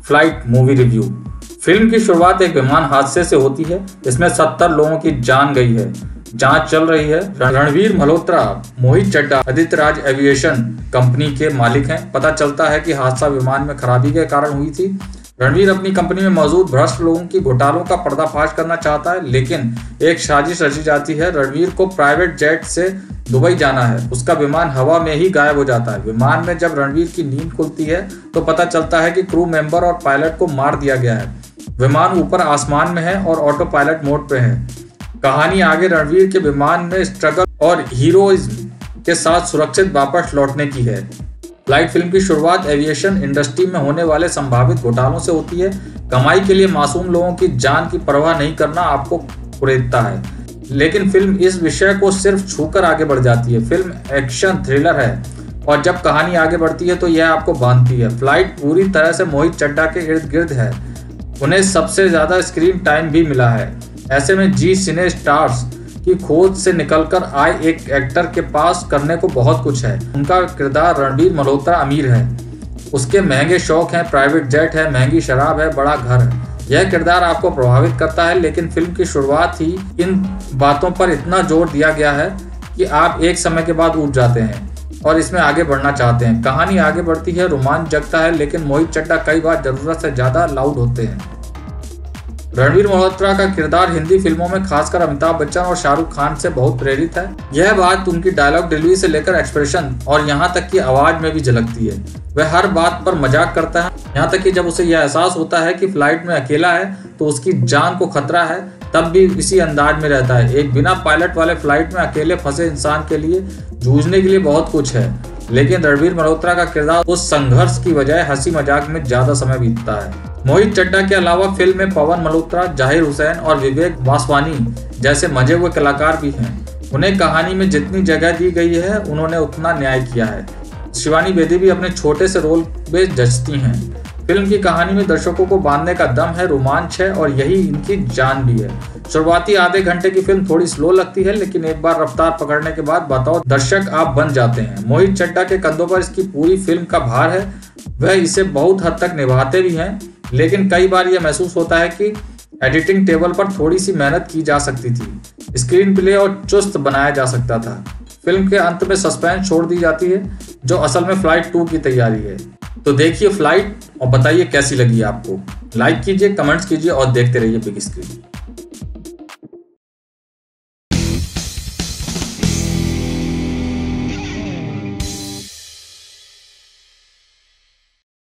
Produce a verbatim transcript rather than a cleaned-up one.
Flight movie review. Film की शुरुआत एक विमान हादसे से होती है। इसमें सत्तर लोगों की जान गई है। जांच चल रही है। रणवीर मल्होत्रा, मोहित चड्ढा आदित्य राज एविएशन कंपनी के मालिक हैं। पता चलता है कि हादसा विमान में खराबी के कारण हुई थी। रणवीर अपनी कंपनी में मौजूद भ्रष्ट लोगों की घोटालों का पर्दाफाश करना चाहता है, लेकिन एक साजिश रची जाती है। रणवीर को प्राइवेट जेट से दुबई जाना है। उसका विमान हवा में ही गायब हो जाता है। विमान में जब रणवीर की नींद खुलती है तो पता चलता है कि क्रू मेंबर और पायलट को मार दिया गया है। विमान ऊपर आसमान में है और ऑटो पायलट मोड पे है। कहानी आगे रणवीर के विमान में स्ट्रगल और हीरोइज्म के साथ सुरक्षित वापस लौटने की है। फ्लाइट फिल्म की शुरुआत एविएशन इंडस्ट्री में होने वाले संभावित घोटालों से होती है। कमाई के लिए मासूम लोगों की जान की परवाह नहीं करना आपको कुरेदता है, लेकिन फिल्म इस विषय को सिर्फ छूकर आगे बढ़ जाती है। फिल्म एक्शन थ्रिलर है और जब कहानी आगे बढ़ती है तो यह आपको बांधती है। फ्लाइट पूरी तरह से मोहित चड्ढा के इर्द गिर्द है। उन्हें सबसे ज्यादा स्क्रीन टाइम भी मिला है। ऐसे में जी सिने स्टार्स की खोज से निकलकर आए एक एक्टर के पास करने को बहुत कुछ है। उनका किरदार रणवीर मल्होत्रा अमीर है। उसके महंगे शौक हैं, प्राइवेट जेट है, महंगी शराब है, बड़ा घर है। यह किरदार आपको प्रभावित करता है, लेकिन फिल्म की शुरुआत ही इन बातों पर इतना जोर दिया गया है कि आप एक समय के बाद उठ जाते हैं और इसमें आगे बढ़ना चाहते हैं। कहानी आगे बढ़ती है, रोमांच जगता है, लेकिन मोहित चड्ढा कई बार जरूरत से ज्यादा लाउड होते हैं। रणवीर मल्होत्रा का किरदार हिंदी फिल्मों में खासकर अमिताभ बच्चन और शाहरुख खान से बहुत प्रेरित है। यह बात उनकी डायलॉग डिलीवरी से लेकर एक्सप्रेशन और यहाँ तक कि आवाज में भी झलकती है। वह हर बात पर मजाक करता है, यहाँ तक कि जब उसे यह एहसास होता है कि फ्लाइट में अकेला है तो उसकी जान को खतरा है, तब भी इसी अंदाज में रहता है। एक बिना पायलट वाले फ्लाइट में अकेले फंसे इंसान के लिए जूझने के लिए बहुत कुछ है, लेकिन रणवीर मल्होत्रा का किरदार उस संघर्ष की बजाय हंसी मजाक में ज्यादा समय बीतता है। मोहित चड्ढा के अलावा फिल्म में पवन मल्होत्रा, जाहिर हुसैन और विवेक वासवानी जैसे मजे हुए कलाकार भी हैं। उन्हें कहानी में जितनी जगह दी गई है उन्होंने उतना न्याय किया है। शिवानी बेदी भी अपने छोटे से रोल में जचती हैं। फिल्म की कहानी में दर्शकों को बांधने का दम है, रोमांच है और यही इनकी जान भी है। शुरुआती आधे घंटे की फिल्म थोड़ी स्लो लगती है, लेकिन एक बार रफ्तार पकड़ने के बाद बताओ दर्शक आप बन जाते हैं। मोहित चड्ढा के कंधों पर इसकी पूरी फिल्म का भार है। वह इसे बहुत हद तक निभाते भी हैं, लेकिन कई बार यह महसूस होता है कि एडिटिंग टेबल पर थोड़ी सी मेहनत की जा सकती थी। स्क्रीन प्ले और चुस्त बनाया जा सकता था। फिल्म के अंत में सस्पेंस छोड़ दी जाती है, जो असल में फ्लाइट टू की तैयारी है। तो देखिए फ्लाइट और बताइए कैसी लगी आपको। लाइक कीजिए, कमेंट्स कीजिए और देखते रहिए बिग स्क्रीन।